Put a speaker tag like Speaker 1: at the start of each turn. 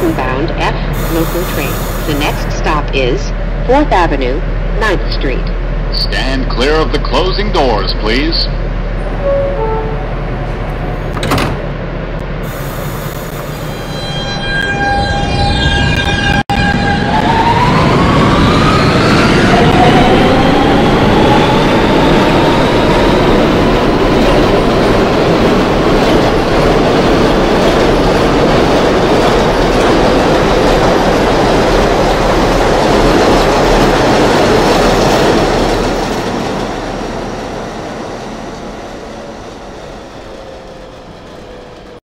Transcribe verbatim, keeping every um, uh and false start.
Speaker 1: bound F local train. The next stop is fourth Avenue, ninth Street.
Speaker 2: Stand clear of the closing doors, please.